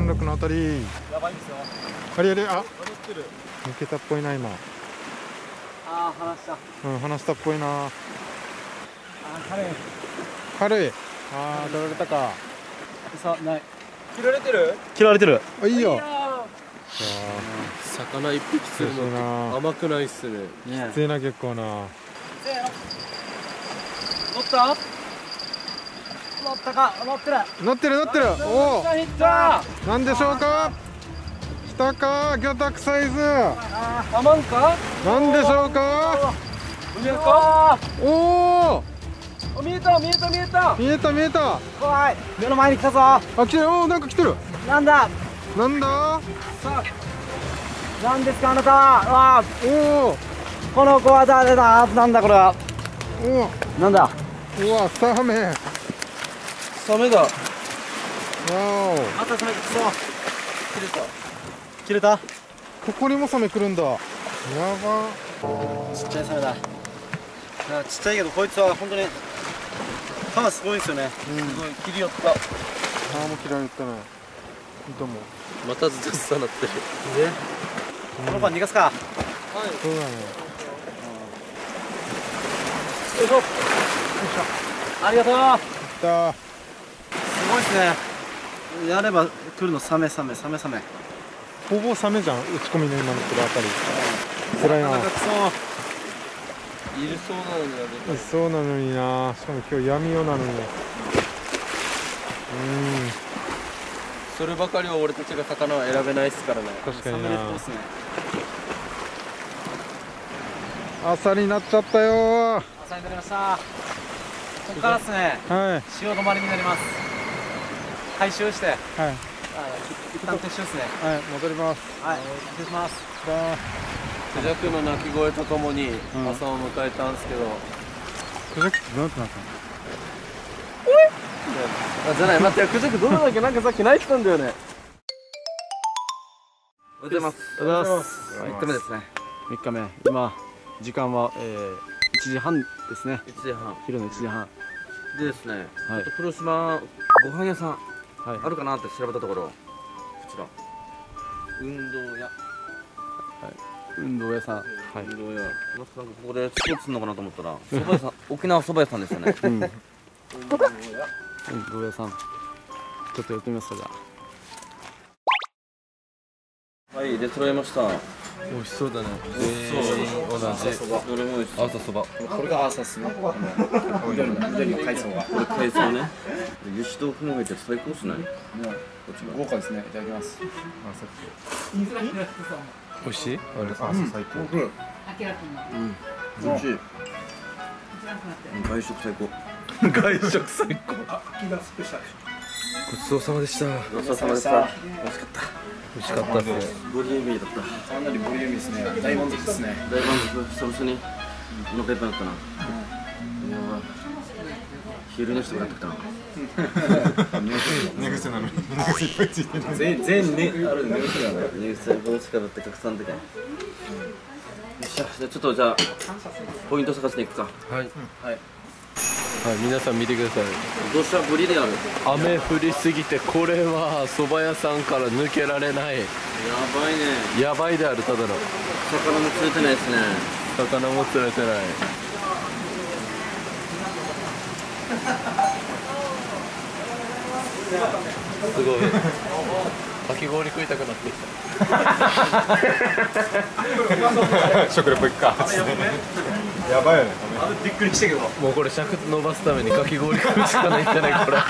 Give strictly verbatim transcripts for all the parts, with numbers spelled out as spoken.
さんろくのあたり。 やばいですよ。 あれあれ、あ、 戻ってる。 抜けたっぽいな今。 ああ、離した。 うん、離したっぽいな。 ああ、軽い。 軽い。ああ、取られたか。 さ、ない。切られてる？切られてる。 あ、いいよ。 魚一匹釣るの甘くないっすね。 きついな結構な。 乗った？乗ったか？乗ってる。 乗ってる乗ってる。おお。 ヒット。 なんでしょうか。来たか、魚拓サイズ。 ああ、まんか？ なんでしょうか。 見えるか？ おお。 見えた見えた見えた。 見えた見えた。 怖い。目の前に来たぞ。 あ、来てる。おお、なんか来てる。 なんだ。 なんだ。 さあ。なんですかあなたは。わあ。 おお。 この子は誰だ。なんだこれは。 おお。 なんだ。 うわ、サメ。 サメだ。わお。 またサメ来そう。切れた。切れた。 ここにもサメ来るんだ。やば。 ちっちゃいサメだ。ちっちゃいけどこいつは本当に歯すごいですよね。すごい切り寄った。 歯も切られたね。いいと思う。 またずっとさなってる。 で、この子は逃がすか。はい。 そうだね。 よいしょ。よいしょ。ありがとう。 来た。 すごいですね。やれば来るのサメサメサメサメ。 ほぼサメじゃん。打ち込みの今のところあたり。辛いな。 なかなか来そう。 いるそうなのにはいそうなのにな。しかも今日闇夜なのに。うん。 そればかりは俺たちが魚は選べないっすからね。 確かにな。 サメですね。 朝になっちゃったよ。 朝になりました。ここからですね。 はい。 潮止まりになります。回収して。 はい。 一旦撤収ですね。 はい、戻ります。 はい。失礼します。 だ。 クジャクの鳴き声とともに朝を迎えたんですけど。 クジャクってどうなったの？ あ、じゃない、待ってよ、クジャクどれだっけ、なんかさっき泣いてたんだよね。 おはようございます。 おはようございます。 みっかめですね。みっかめ。今時間は、えー、いちじはんですね。 いちじはん。 昼のいちじはん。 でですね、 はい、 黒島ご飯屋さん、はい、あるかなって調べたところ、こちら運動屋、はい、 運動屋さん、はい、 運動屋、まさかここでスポーツするのかなと思ったら蕎麦屋さん沖縄蕎麦屋さんですよね。うん、運動屋運動屋さん、ちょっとやってみますか。じゃあ、はい、で揃えました。 美味しそうだね。 全員同じ。どれも美味しそう。朝そば。 これが朝ですね。緑の緑の海藻が。 これ海藻ね。油脂豆腐の上って最高っすね。 豪華ですね。いただきます。 美味しい？あれ、 朝最高。 うん。美味しい。外食最高。 外食最高。ごちそうさまでした。 ごちそうさまでした。美味しかった。 美味しかったですね。 ボリューミーだった。 かなりボリューミーですね。大満足ですね。 大満足。久々にお腹いっぱいになったな。昼寝してもらってきたな。 寝癖なのに寝癖いっぱいついてる。 全全ねある寝癖だね。 寝癖帽子かぶってたくさんでかい。よっしゃ、じゃあちょっとじゃあポイント探しに行くか。 はい。 はい。 はい、皆さん見てください。 土砂降りである。 雨降りすぎてこれは蕎麦屋さんから抜けられない。 やばいね。 やばいである。ただの魚も釣れてないですね。 魚も釣れてない。すごい。かき氷食いたくなってきた。 食レポいっか。やばいよね。 びっくりしたけど。 もうこれ尺伸ばすためにかき氷食うしかないんじゃないこれ。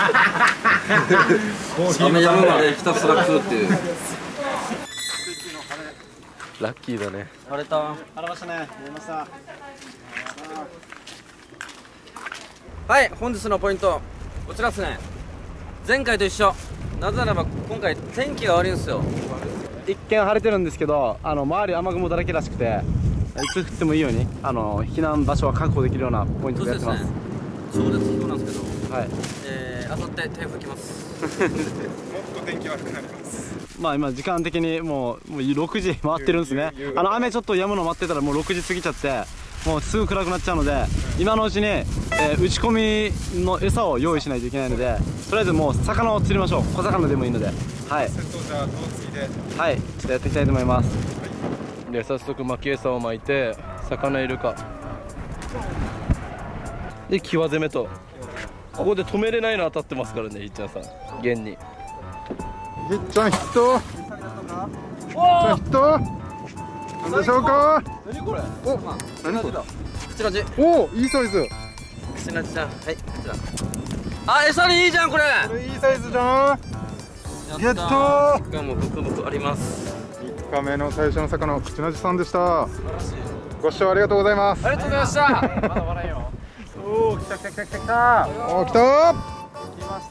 雨止むまでひたすら食うっていう。 ラッキーだね。 晴れた。 晴れましたね。晴れました。 はい、本日のポイントこちらですね。前回と一緒。なぜならば今回天気が悪いんですよ。 一見晴れてるんですけど、あの周り雨雲だらけらしくて、いつ降ってもいいようにあの避難場所は確保できるようなポイントでやってます。 そうです、そうなんですけど、 はい。 えー、あさって台風来ます。 もっと天気悪くなります。 まあ今時間的にもうもうろくじ回ってるんですね。あの雨ちょっと止むの待ってたらもうろくじ過ぎちゃって、 もうすぐ暗くなっちゃうので、今のうちに、えー、打ち込みの餌を用意しないといけないので、とりあえずもう魚を釣りましょう。小魚でもいいので、はい、 セットじゃあどうついで、 はい、ちょっとやっていきたいと思います。 で早速巻き餌を巻いて魚いるかで際攻めと、ここで止めれないの当たってますからね、ひっちゃんさん現に。 ひっちゃんヒット、ひっちゃんヒットなんでしょうか。 何これ、 お、何これ、 くちらじお、いいサイズ、 くちらじちゃん、はいこちら。あ、餌にいいじゃんこれ。 これいいサイズじゃん。ゲットー。がもうブクブクあります。 いっかめの最初の魚は口なじさんでした。ご視聴ありがとうございます。 ありがとうございました。 まだ笑えよ。おお、来た来た来た来た来た。 おー、来た来ました。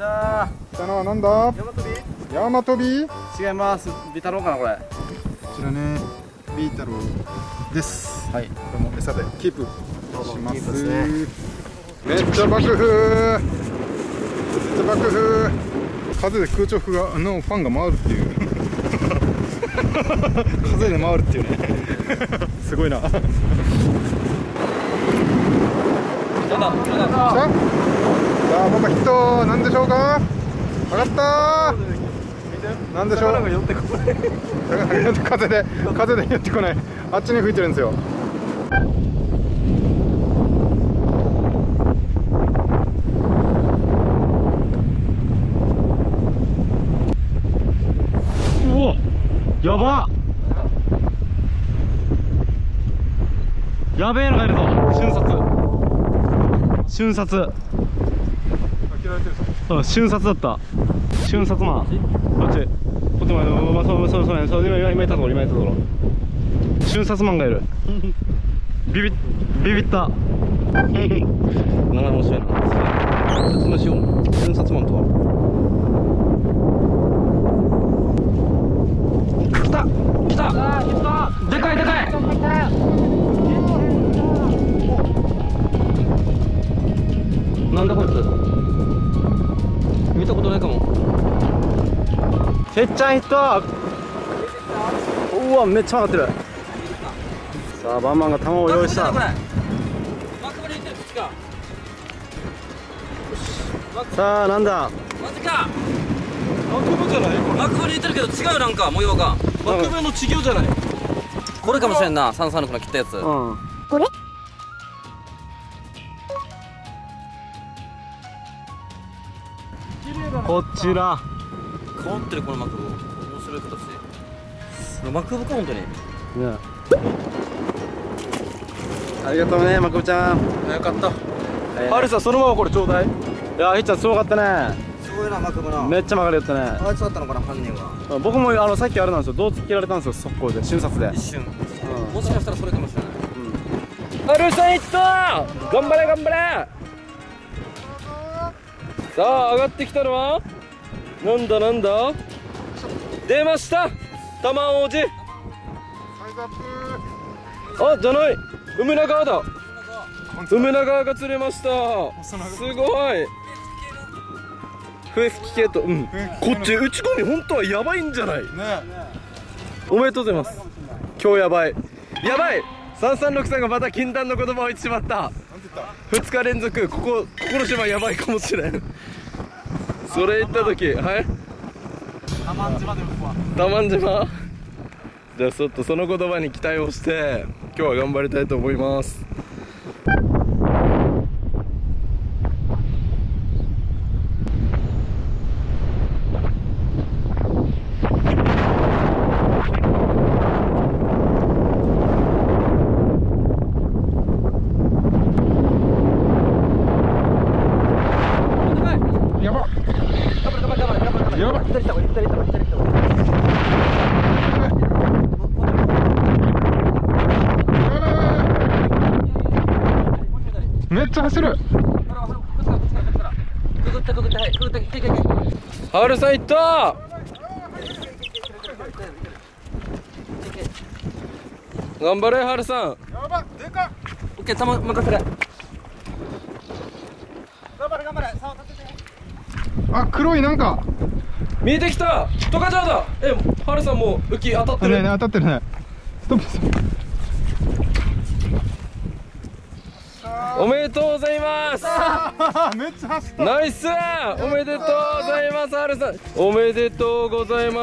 来たのはなんだ、ヤマトビ。 違います。ビタロウかなこれ。 こちらね、ビータロウです。はい、これも餌でキープします。めっちゃ爆風、めっちゃ爆風、風で空調服がのファンが回るっていう風で回るっていうねすごいな。来た？さあパパヒットなんでしょうか。上がったー。なんでしょう。魚が寄ってこない風で風で寄ってこない。あっちに吹いてるんですよ。 うわ、やばっ、やべえのがいるぞ。瞬殺瞬殺、うん、瞬殺だった。瞬殺マン、こっちこっちまで、まあ、そうそうそうそう、今今いたところ、今いたところ、瞬殺マンがいる。ビビビビった。 名前面白いな。説明しよう。瞬殺マンとは来た来た、でかいでかい。なんだこいつ、見たことないかも。 てっちゃんヒット。うわ、めっちゃ曲がってる。さあバンマンが玉を用意した。さあなんだ、 マジか。 幕部じゃないこれ。 幕部に似てるけど違う、なんか模様が。 幕部の稚魚じゃない。 これかもしれんな、サンサンの粉切ったやつ。 うん、 これこちら変わってるこの幕部、面白い形。幕部か本当に。 ね、ありがとうね、まこぶちゃん。 よかった。 ハルさん、そのままこれちょうだい。いや、ひっちゃんすごかったね。 すごいな幕部な。 めっちゃ曲がりよったね。 あいつだったのかな、犯人は。 僕もあのさっきあれなんですよ、胴突き切られたんですよ、速攻で、瞬殺で。 一瞬、 うん、 もしかしたらそれかもしれない。 ハルさんいったー。頑張れ頑張れ。さあ上がってきたのはなんだなんだ、出ました、タマン王子。 サイズアップ。 あ、じゃない、梅名川だ。梅名川が釣れました。すごい。笛吹き系と、うん、こっち打ち込み本当はやばいんじゃない。 ね。 おめでとうございます。今日やばいやばい。さんさんろくさんがまた禁断の言葉を言ってしまった。ふつか連続、ここここの島やばいかもしれん。それ言った時、はい、 タマン島で僕はタマン島。じゃあちょっとその言葉に期待をして今日は頑張りたいと思います。 やば。やば。 左行った方がいい、左行った方がいい、左行った方がいい。 めっちゃ走る。 くぐったくぐった、はい、くぐった、いけいけいけ。 ハルさんいった。頑張れハルさん。 やば、でかっ。 オッケー、玉任せれ。 あ、黒いなんか見えてきた。トカチャウだ。え、ハルさんも浮き当たってる。 ね、当たってるね。ストップ。 おめでとうございます。 めっちゃ走った。 ナイス。おめでとうございます。はるさんおめでとうございます。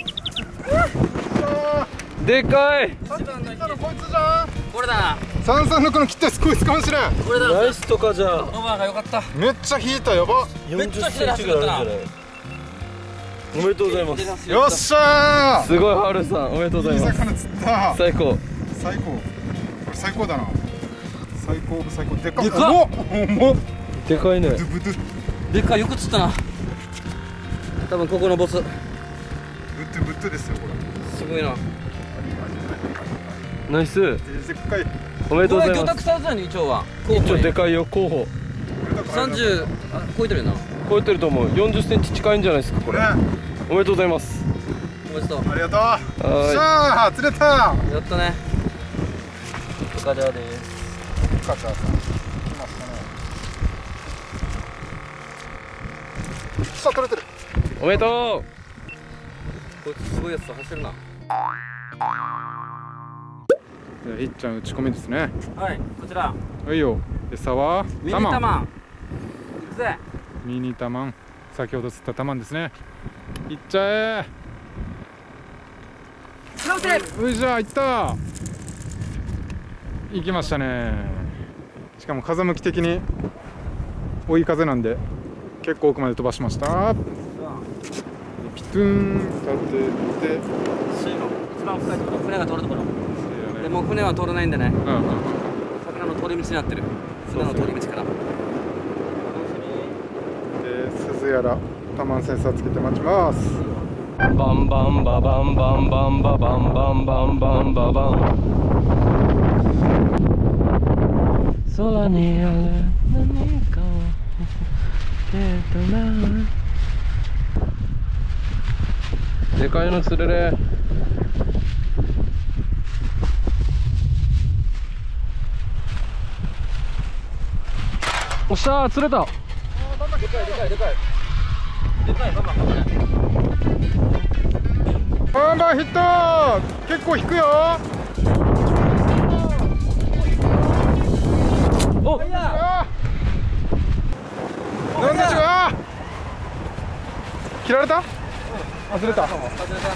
でかい。 こいつじゃん。 これだな。 三三六の切ったやつこいつかもしれん。 これだな。 ナイスとかじゃあオーバーが良かった。 めっちゃ引いた。やば。 めっちゃ左走ったな。 おめでとうございます。 よっしゃー。 すごいはるさんおめでとうございます。 いい魚釣った。 最高。 最高。これ最高だな。最高最高。でかっ。 でかっ。 重っ重っ。 でかいね。 ブドゥブドゥ。 でっかい、よく釣ったな。多分ここのボス。 ブドゥブドゥですよこれ。 すごいな。 ナイス。 でっかい。 おめでとうございこれ魚ます。 拓サイズやね、一応は。 一応でかいよ候補。 三十、あ、超えてるよな。 超えてると思う。よんじゅっセンチ近いんじゃないですかこれ。 ね。 おめでとうございます。 おめでとう。 ありがとう。 はしゃー釣れた。 やったね。トカジャーです。 カチャーさん。来ましたね。さあ取れてる。 い。おめでとこいつすごいやつ走るな。 じゃあひっちゃん打ち込みですね。 はい、こちら。 はいよ。餌はミニタマン。 タマン。いくぜ。 ミニタマン。先ほど釣ったタマンですね。いっちゃえ。 直せ。 ういじゃあいった。行きましたね。しかも風向き的に追い風なんで結構奥まで飛ばしました。ピトゥーン立てて。 水路。一番深いところ、船が通るところ。でも船は通らないんでね。 うんうん。 魚の通り道になってる。船の通り道から。 で鈴やらタマンセンサーつけて待ちます。 う。バンバンババンバンバンババンバンバンバンババン。空にある何かをけどな。でかいの釣れる。おっしゃー釣れた。 でかいでかいでかい。でかいバンバンバンバン。 バンバンヒット。結構引くよ。 おっ。 あーなんでしょう。あー切られた。外れた。 外れた。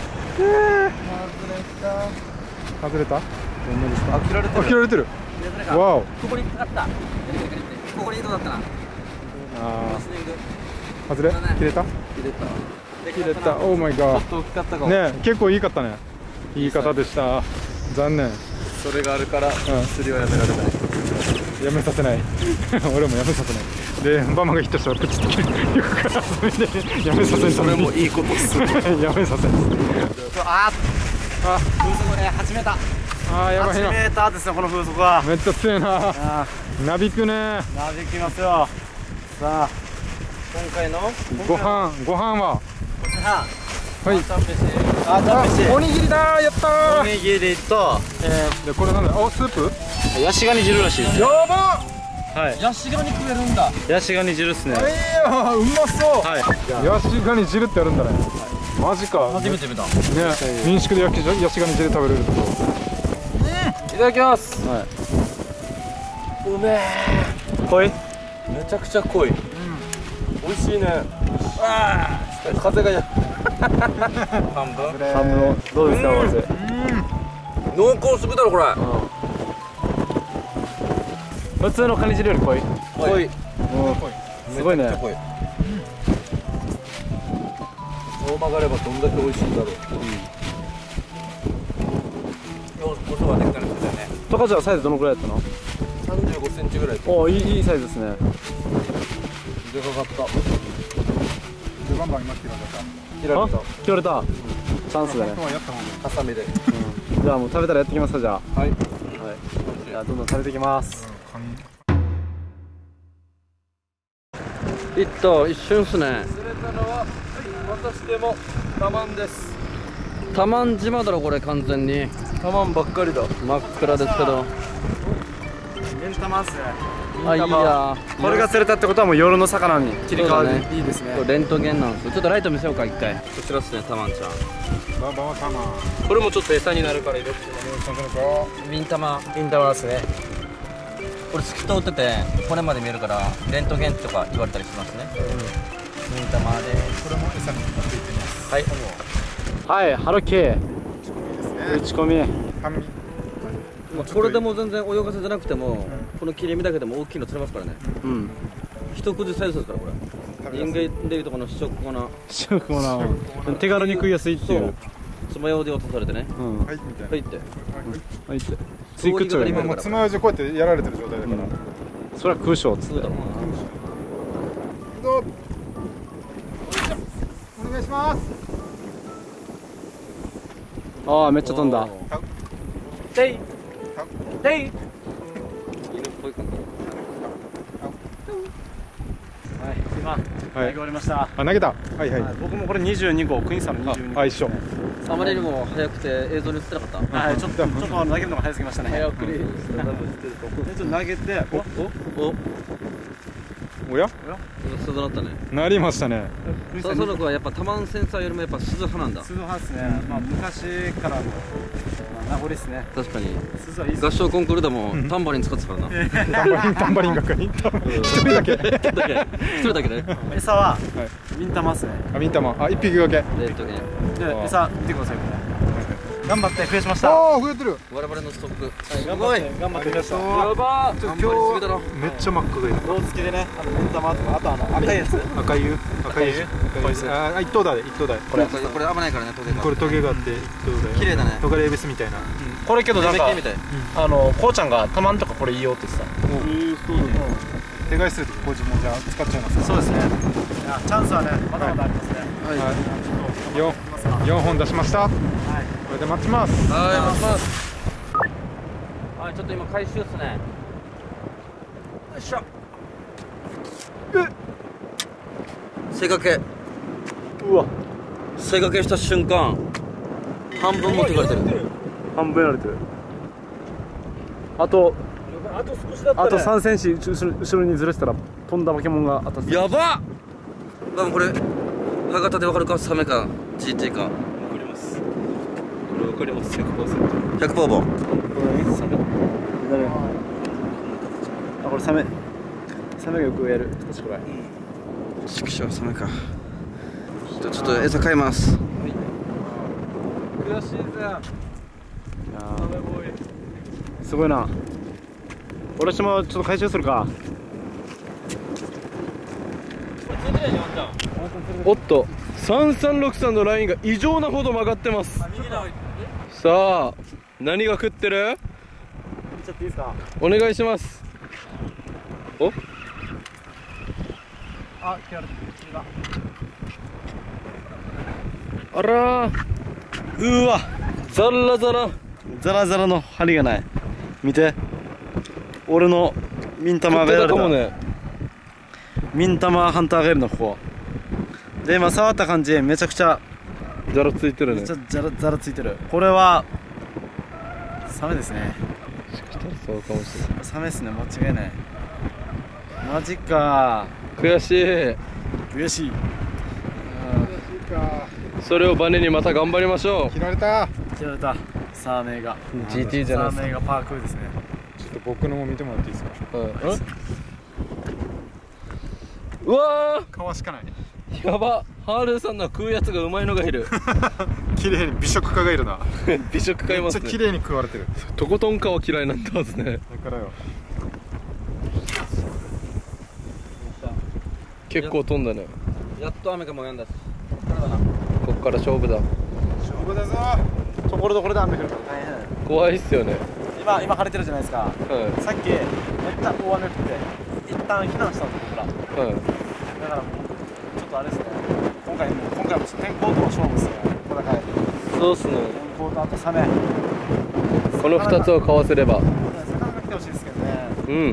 外れた。どんなですか。 あ、切られてる。 あ、切られてる。わお。 ここにかかった。ここに糸だったな。 あスイング。 あ、外れ。切れた。 切れた。 切れた。オーマイガー。 ちょっと大きかったかも。 ね、結構いいかったね。いい方でした。残念。 それがあるからうん。 釣りはやめられない。 やめさせない。俺もやめさせない。で、バマがヒットしたらプチッと行くから、それでやめさせるたそめに。 れもいいことっす。 やめさせる。 ああ、 ー、風速ね、はちメーター。 あー、やばいな。 メーターですよ、この風速は。 めっちゃ強いな。 あなびくね。 ー、なびきますよ。さあ、今回のご飯、ご飯は。 ご飯。 はい。 あ、ダメし。 おにぎりだー、やったー。 おにぎりと、えで、これなんだ。あ、スープ。 ー、ヤシガニ汁らしいです。 やば。 はい。ヤシガニ食えるんだ。ヤシガニ汁っすね。 いや、うまそう。 はい。 ヤシガニ汁ってあるんだね。マジか。 初めて見た。 ね、民宿で焼きヤシガニ汁食べれるところ。 いただきます。はい。うめえ。濃い。 めちゃくちゃ濃い。美味しいね。 ああ。風がや。半分。 半分。どうですか、まず。 濃厚すぎだろ、これ。 普通のカニ汁より濃い。 濃い。 すごいね。 濃い。そう曲がればどんだけ美味しいんだろう。よし、こそはでっかいのだよね。 トカちゃんサイズどのくらいだったの？ 三十五センチぐらい。 おお、いいいいサイズですね。 でかかった。 バンバン今切られた。 切られた。 切られた。チャンスだね。 今日はやった方がいい。 ハサミで。 じゃあもう食べたらやってきますか、じゃあ。 はい。 はい。じゃあどんどん食べていきます。 いった一瞬っすね。 釣れたのは私でもタマンです。 タマン島だろ、これ完全に。 タマンばっかりだ。 真っ暗ですけど。 目ん玉っすね。 あ、いいや。 これが釣れたってことはもう夜の魚に切り替わり、 そうだねいいですね。 これレントゲンなんですよ。ちょっとライト見せようか、一回。こちらっすね、タマンちゃん。 バンバンはタマン。 これもちょっと餌になるから入れてます。 ミンタマ。 インタマですね。 これ透き通ってて骨まで見えるからレントゲンとか言われたりしますね。ミンタマでこれも餌についてます。 はい。 はい春木打ち込み。 半身。 これでも全然泳がせてなくても、この切り身だけでも大きいの釣れますからね。 うん。 一口サイズですからこれ。人間でいうとこの主食コーナー。 主食コーナー。手軽に食いやすいっていう。 爪楊枝を刺されてね。 うん。 はいみたいな。 はいって。 はいって。つい食っちゃうよ。 もう爪楊枝こうやってやられてる状態だから。 それは空想っつって。 そうだろうな。 どう。お願いします。 ああめっちゃ飛んだ。 でい。でい。犬っぽい感じ。 はい今投げ終わりました。 あ投げた。はいはい。 僕もこれにじゅうに号クイーンさんのにじゅうに号。 あ一緒。 あまりにも速くて映像に映ってなかった。 はいちょっとちょっと投げるのが早すぎましたね。 早送り。 ちょっと投げておおお。 おや。 鈴なったね。 なりましたね。 その子はやっぱタマンセンサーよりもやっぱ鈴派なんだ。 鈴派ですね。まあ昔からの名残ですね。 確かに。 鈴はいい。 合唱コンクールでもタンバリン使ってたからな。 タンバリンタンバリン係。一人だけ。 一人だけ。一人だけね。 餌はミンタマですね。 あミンタマ。あ一匹だけ。 レッドゲン。 で餌見てくださいこれ。頑張って増やしました。 ああ増えてる。 我々のストック。 すごい頑張って増やした。 やばー。 ちょっと今日めっちゃ真っ赤がいる。 胴付きでね、あのミンタマとかあとあの赤いやつ。 赤い湯赤い湯ああ一頭だで一頭だこれこれ危ないからねトゲが。 これトゲがあって一頭だよ。 綺麗だね。 トガレエビスみたいな。 これけどなんかみたい。 あのこうちゃんがたまんとかこれいいよって言ってた。 手返しするときこう自分じゃ使っちゃいますか。 そうですね。チャンスはねまだまだありますね。 はい。四四本出しました。はい。これで待ちます。 はい待ちます。はいちょっと今回収っすね。よいしょ。背掛け。 うわ。 背掛けした瞬間半分持ってかれてる。 半分やられてる。あとあと少しだったあとさんセンチ後ろ後ろにずれてたら飛んだ化け物が当たって。 やばっ。多分これ歯型でわかるかサメか ジーティー か。 わかります。これわかります。ひゃくパーセント。 ひゃくパーボン。 これサメ。あこれサメ。サメがよくやる。少しこれ。 ちくしょうサメか。じゃあちょっと餌買います。 悔しいぜ。 すごいな。俺たちもちょっと回収するか。 おっとさんさんろくさんのラインが異常なほど曲がってます。さあ何が食ってる？ 見ちゃっていいですか？ お願いします。おあ、切られてる。 あらーうわザラザラザラザラの針がない。見て俺のミンタマがやられた。 かもね。 ミンタマハンターがいるのここで今触った感じめちゃくちゃザラついてるね。 めっちゃザラザラついてる。これはサメですね。 そうかもしれない。 サメですね間違いない。マジか悔しい。 悔しい。 それをバネにまた頑張りましょう。 切られた。 切られた。サメがジーティー じゃないですか。 サメがパークですね。 ちょっと僕のも見てもらっていいですか。 うん、うわ皮しかない。 ーやば。ハールさんの食うやつがうまいのがいる。 綺麗に美食家がいるな。 美食買いますね。 めっちゃ綺麗に食われてる。 とことん皮嫌いなんだはずね。 だからよ。 結構飛んだね。 やっと雨がもうやんだし。 こっから勝負だ。 勝負だぞ。 ところどころで雨降るから大変。 怖いっすよね。 今今晴れてるじゃないですか。 はさっきめっちゃ大雨降って一旦避難したんですよ僕ら。 いはい。 だからもうちょっとあれですね。今回も今回も天候との勝負ですね。これはいそうっすね。 天候とあとサメ。 このふたつをかわせれば。 魚が来てほしいですけどね。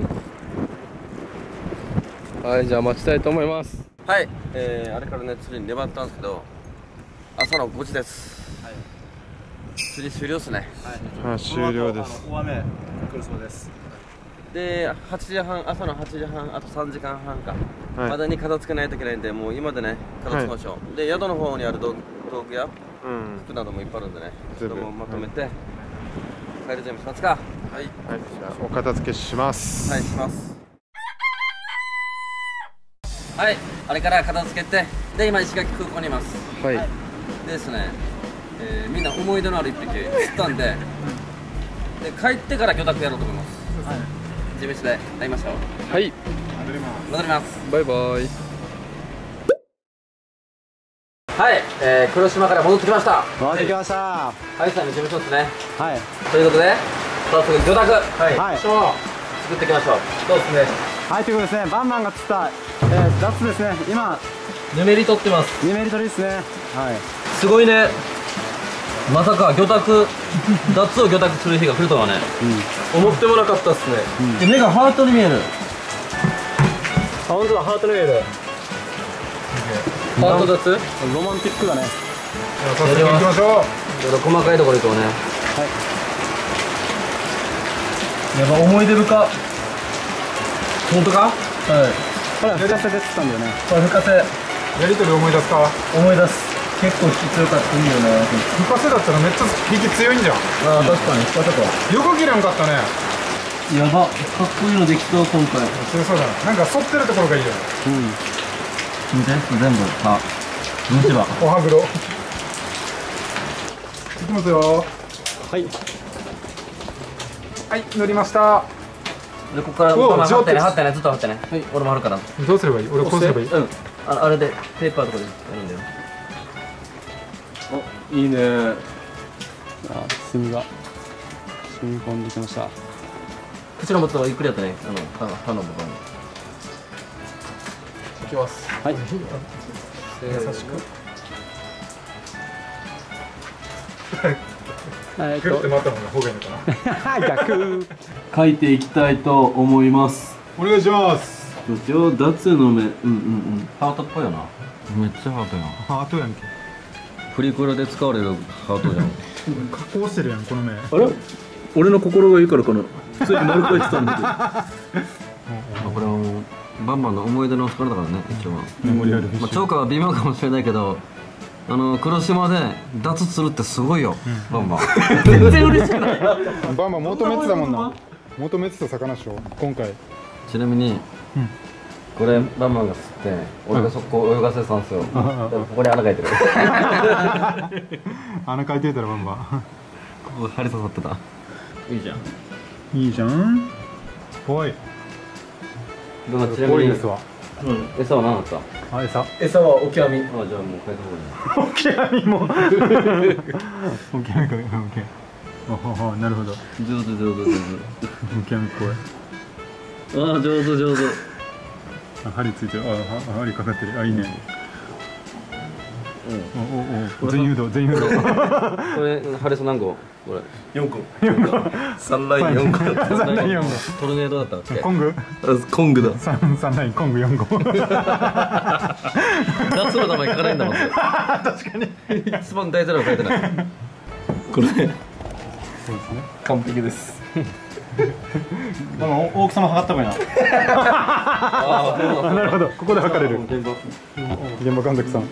うん。はい、じゃあ待ちたいと思います。 はい、えー、あれからね釣りに粘ったんですけど朝のごじです、はい、釣り終了ですね。 はい、終了です。 大雨来るそうです。 ではちじはん、朝のはちじはん、あとさんじかんはんか、 はい、 まだに片付けないといけないんでもう今でね片付けましょう、はい、で宿の方にある道道具や服などもいっぱいあるんでね、それもまとめて帰り準備しますか。 はい、 はい、じゃあお片付けします。 はい、します。はい、あれから片付けて、で今石垣空港にいます。 はい。 でですね、えー、みんな思い出のある一匹釣ったんで、で帰ってから魚拓やろうと思います。はい、事務所で会いましょう。 はい。 戻ります。 バイバイ。 はい、えー、黒島から戻ってきました。 戻ってきました。 ハリさんの事務所ですね。 はい。 ということで、早速魚拓、はい、 はい、 作っていきましょう。そうですね。 はい、ということですね、バンバンが釣った、えー、ダツですね。今、 ぬめり取ってます。 ぬめり取りですね。はい。 すごいね。まさか魚拓、ダツを魚拓する日が来るとはね。 うん、思ってもなかったっすね。 うん、目がハートに見える。 あ、本当だ、ハートに見える。 ハートダツ？ ロマンティックだね。 早速行きましょう。 ちょっと細かいところ行こうね。 はい。 やば、思い出深。本当か？はい。 これは深瀬で釣ったんだよね。 これ深瀬。 やりとり思い出すか。 思い出す。結構引き強かったいいよね。 深瀬だったらめっちゃ引き強いんじゃん。 ああ、確かに深瀬か。 よく切れんかったね。 やば、かっこいいのできそう今回。 強そうだな。なんか反ってるところがいいよね。 うん。 見て、全部歯。虫歯。 お歯黒。いきますよ。 はい。 はい、乗りました。 で、ここから、 おうまあ、貼ってね、 上手貼ってね、ずっと貼ってね。はい、俺も貼るから。 どうすればいい？俺こうすればいい？ うん。あ、あれで、ペーパーとかでやるんだよ。 お、いいね。 あ、炭が染み込んできました。 口のボタンはゆっくりやったね。あの、歯歯のボタン。 いきます。 はい。 優しく。 えっぐるってと、 回った方がいいのかな。 逆。 書いていきたいと思います。 お願いします。 どちらダツの目、うんうんうん。 ハートっぽいよな。めっちゃハートやん。 ハートやんけ。 プリクラで使われるハートじゃん。 加工してるやん、この目。 あれ？俺の心がいいからかな。普通に丸く書いてたんだけど。 これはもうバンバンの思い出の宝だからね、一応は。 メモリアルフィッまあ、 シュ。 超過は微妙かもしれないけど、あの黒島で脱釣るってすごいよ、バンバン。全然嬉しくない。 バンバン求めてたもんな。求めてた魚でしょ、今回。 ちなみに、 うんこれバンバンが釣って俺がそこ泳がせてたんですよ。でもここに穴開いてる。 穴開いてたらバンバン。 ここ針刺さってた。いいじゃん。 いいじゃん。おい。 どうなちなみに多いですわ。 うん、餌は何だった？ あ、餌。 餌はオキアミ。 あ、じゃあもう変えた方がいい。 オキアミも。オキアミか、オキアミ。おほほ、なるほど。 上手上手上手。 オキアミっぽい。 ああ、上手上手。 あ、針ついてる。あ、は針かかってる。あ、いいね。おおお、全誘導、全誘導。 これハレス何個？これ四個。四個。三ライン四個。 三ライン四個。 トルネードだったっけ？ コング？ コングだ。 三三ラインコング四個。 夏の名前書かないんだもん。確かに。一番大事なの書いてない。 これ。 そうですね。 完璧です。 でも大きさも測った方がいいな。 ああ、 なるほど。ここで測れる。 現場。 現場監督さん。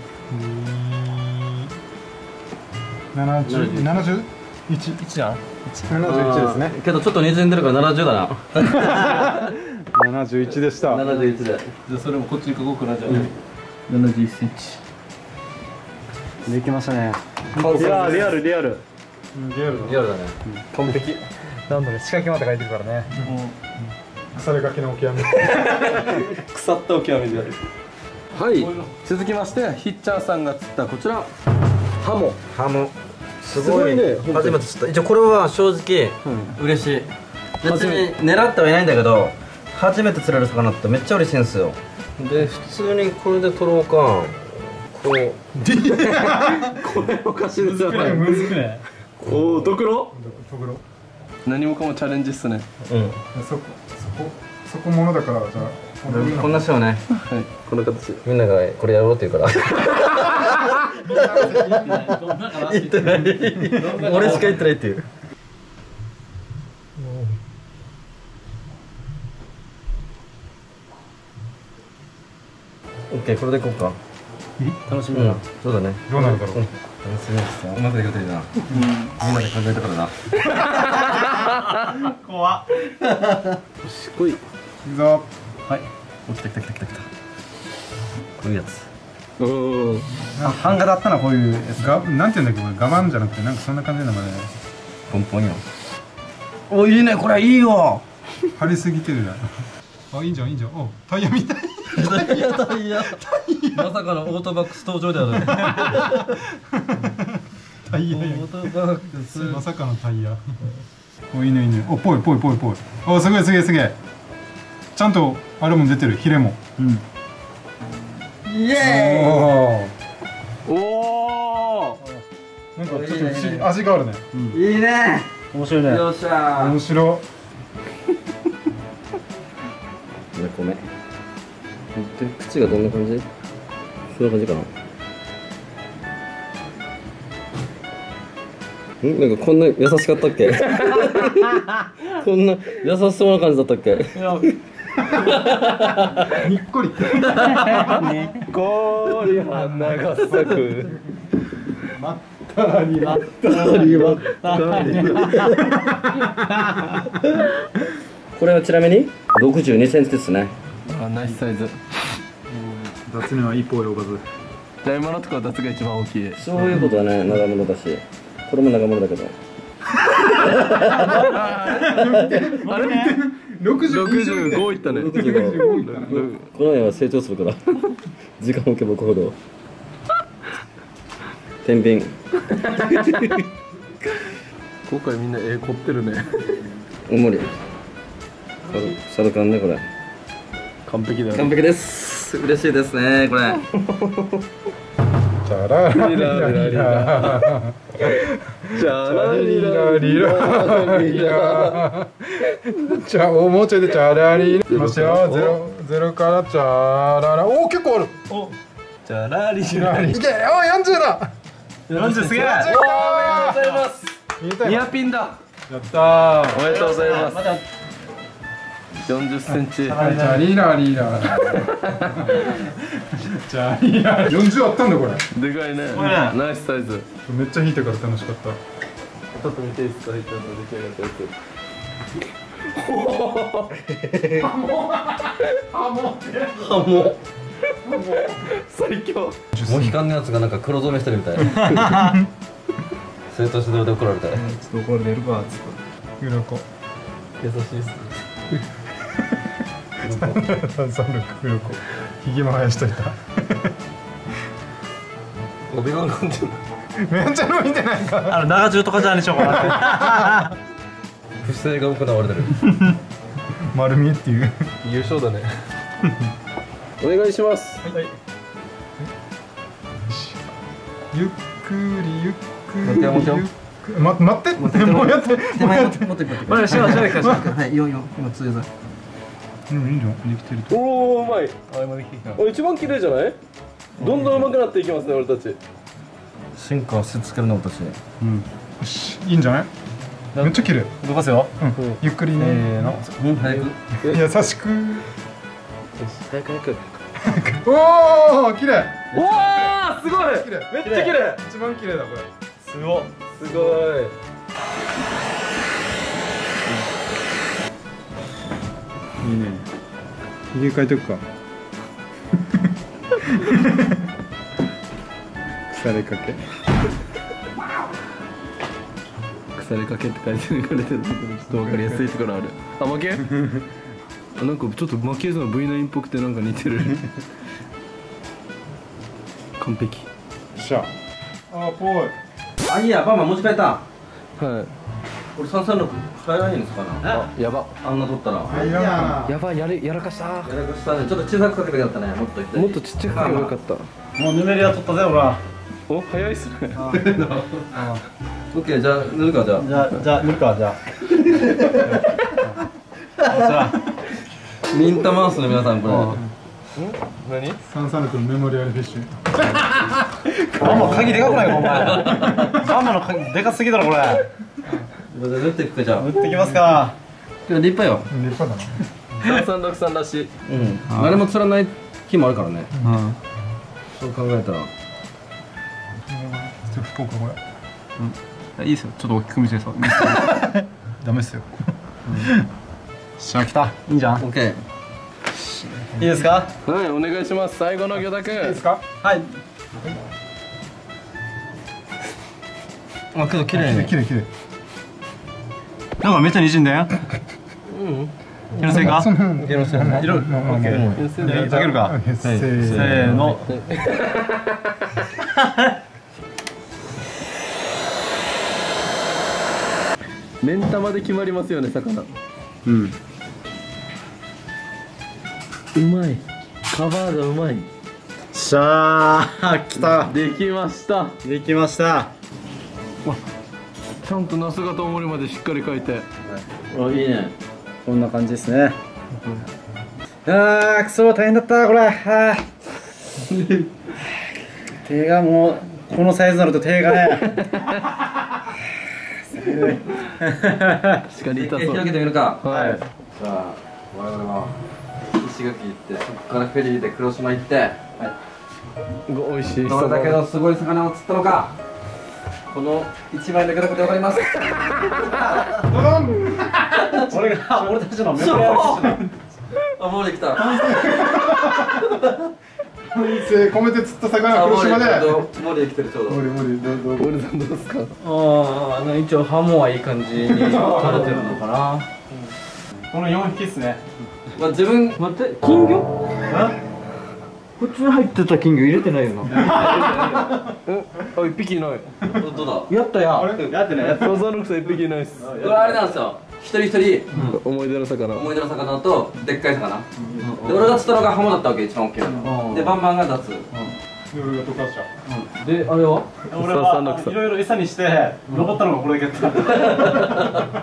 七十七十一一やん。 七十一ですね。 けどちょっと滲んでるからななじゅうだな。 七十一でした。 ななじゅういちで。 じゃあそれもこっちに書こうかなじゃあ。七十一センチ。 できましたね。 いやリアルリアル。 リアルだ。 リアルだね。 完璧。 なんだろう、仕掛けまで書いてるからね。 腐れかけのオキアミ。 腐ったオキアミである。はい。続きましてヒッチャーさんが釣ったこちらハモ。 ハモ。すごいね初めて釣った。一応これは正直嬉しい。別に狙ってはいないんだけど、初めて釣れる魚ってめっちゃ嬉しいんですよ。で普通にこれで取ろうか。こう。これおかしいですよね。 むずくね。 おおドクロ。 ところ。 何もかもチャレンジっすね。 うん。 そこそこそこものだからじゃあ。 こんな人はね。 はい。この形。 みんながこれやろうって言うから。言ってない。俺しか言ってないっていう。オッケー、これでいこうか。 楽しみだな。 そうだね。 どうなるだろう。 うまくできてるな。みんなで考えたからな。 怖っ。 しっこい。 いくぞ。 はい。お、来た来た来た来た来た。こういうやつ。 うん。 版画だったな、こういうやつ。 が、なんていうんだっけ、これ、ガバンじゃなくて、なんかそんな感じの名前。 ポンポンよ。お、いいね、これいいよ。 張りすぎてるな。あ、いいじゃん、いいじゃん。お、タイヤみたい。 タイヤタイヤ。まさかのオートバックス登場である。 タイヤや。 オートバックス。 まさかのタイヤ。お、いいね、いいね。お、ぽいぽいぽいぽい。お、すごいすげえすげえ。ちゃんと、あれも出てる、ヒレも。うん。 イエおお。 おお。 なんかちょっと不思議、味があるね。 ーイ。いいね。 面白いね。 よっしゃー。 面白。 ごめん。口がどんな感じ？そんな感じかな。ん、なんかこんな優しかったっけ？こんな優しそうな感じだったっけ？ にっこり。 にっこり花が咲く。 まったりまったりまったり。これはちなみにろくじゅうにセンチですね。 あ、ナイスサイズ。 雑には一歩及ばず。 じゃあ今のところは脱が一番大きい。 そういうことだね、長物だし。これも長物だけど。 あれ六十六十五いったね。 ろくじゅうご。この絵は成長するから。時間を置けば置くほど。天秤。 今回みんな絵凝ってるね。 おもり。サルカンね、これ。 完璧だよ。 完璧です。嬉しいですね、これ。 チャラリラリラ。 じゃあリラリラリラ。じゃあ、もうちょいでチャラリ。いきますよ。ゼロ、ゼロからチャララ。おお、結構ある。 お。じゃあラリいけ、お、四十だ。 よんじゅうすげえ。 おめでとうございます。 ニアピンだ。 やったー。 おめでとうございます。四十センチ。 チャリラリラ。チャリラ。四十あったんだこれ。 でかいね。ナイスサイズ。 めっちゃ引いたから楽しかった。 ちょっと見ていいですか、入ったの出来上がったやつ。 ハモ。 最強。 モヒカンのやつがなんか黒染めしてるみたい。生徒指導で怒られた。 ちょっと怒られるかっつって。 うろこ。 優しいっす。 三三六うろこ。ひげも生やしといた。 おびが飲んでる。 めっちゃ伸びてないか。 あの長中とかじゃないでしょうか。 不正が行われてる。 丸見えっていう。 優勝だね。お願いします。 ゆっくりゆっくり。 待って待ってゆっくりま待って。もうやって。 手前持って持って持って。 これしようしようしよう。 はい、よよ今ついぞ。 うんいいじゃんできてると。 おお、うまい。お、一番綺麗じゃない？どんどん上手くなっていきますね、俺たち。 進化をしつけるの私。 うん。よしいいんじゃない？めっちゃ綺麗。 動かすよ。 うん。ゆっくりね。 うん早く。 優しく。 早く早く。 おお綺麗。 おお、すごい。 綺麗。 めっちゃ綺麗。 一番綺麗だこれ。 すごい。 すごい。 いいね。ひげ描いとくか。腐れかけ。 腐れかけって書いてくれてるところちょっと分かりやすいところある。あ、負け？あ、なんかちょっと負けずの ブイナイン っぽくてなんか似てる。完璧。 しゃ。あぽい。 あ、いいや、パパ持ち帰った。 は俺三三六早いんですかな。 い。やば。 あんな取ったら。 いやな。 やばい、やれ、やらかした。 やらかしたね。ちょっと小さくかけてよかったね。もっともっとちっちゃくてもよかった。 もうヌメリア取ったぜ、ほら。 お、早いっすね。 オッケー、じゃあ塗るかじゃあ。 じゃあ、じゃあ、塗るか、じゃあ。じゃあ。 ミンタマウスの皆さんこれ。 何？ 三三六のメモリアルフィッシュ。 ママ鍵でかくないか、お前。ママの鍵でかすぎだろ、これ。 塗っていくかじゃあ。 塗ってきますか。 立派よ。 立派だな。 三三六さんらしい。 うん。何も釣らない日もあるからね。そう考えたら。 福岡これいいですよ、ちょっと大きく見せそう。 ダメっすよ。 しゃ、来た。いいじゃん。 オッケー。 いいですか。 はい、お願いします。最後の魚拓。いいですか。 はい。 あ、けど綺麗ね。 綺麗綺麗。 なんかめっちゃにじんで。うん。気のせいか。 気のせい。 色。オッケー。じゃあ、かけるか。せーの。 目ん玉で決まりますよね、魚。 うん。 うまい。カバーがうまい。 しゃー、来た。 できました。 できました。 ちゃんとナスがと思りまでしっかり書いて。 あ、いいね。 こんな感じですね。あー、くそ、大変だったこれ。あー手がもうこのサイズになると手がね。 しかり痛そう。 広げてみるか。 はい。 さあ、我々は石垣行ってそこからフェリーで黒島行って、はい、 美味しい。 どれだけのすごい魚を釣ったのか、この一枚でくらくでわかります。 俺が俺たちのメモリアルフィッシュだ。 あ、もうできた。 込めて釣った魚は黒島で。 もうできてる、ちょうど。 無理無理どうどう。 俺さんどうですか。 ああ、一応ハモはいい感じに取れてるのかな。 このよんひきっすね。 まあ自分待って金魚？こっちに入ってた金魚入れてないよな。 あ、一匹いない。 どうだ？ やったや。やってないやつ。 サザンの草一匹いないっす。 これあれなんですよ。一人一人思い出の魚。 思い出の魚とでっかい魚。で俺が釣ったのがハモだったわけ、一番大きいの。でバンバンがダツ。 俺が溶かした。 であれは？ 俺はいろいろ餌にして残ったのがこれだけやった。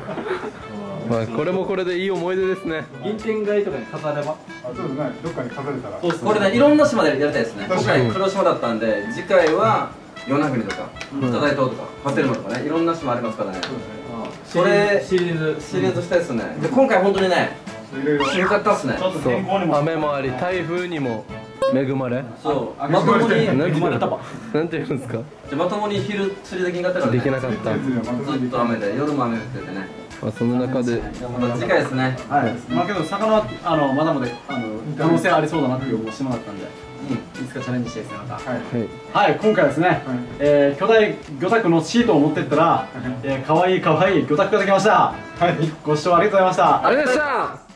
まあこれもこれでいい思い出ですね。 銀天街とかに飾れば。 あ、そうですね。どっかに飾れたら。 これね、いろんな島でやりたいですね。今回黒島だったんで、次回は与那国とか北大東とか波照間とかね、いろんな島ありますからね。それシリーズシリーズしたいですね。で今回本当にね、渋かったっすね。 ちょっと天候にも雨もあり、台風にも恵まれ。 そうまともになんて生まれたば。 なんて言うんですか。 じゃまともに昼釣りできんかったからね。 できなかった。 ずっと雨で、夜も雨降っててね。 まあその中でまた次回ですね。 はい。まあけど魚はあのまだまだあの可能性ありそうだなっていう島だったんで、いつかチャレンジしたいですねまた。 はい。 はい、今回はですね、えー巨大魚拓のシートを持ってったら、えー可愛い可愛い魚拓ができました。はい。ご視聴ありがとうございました。 ありがとうございました。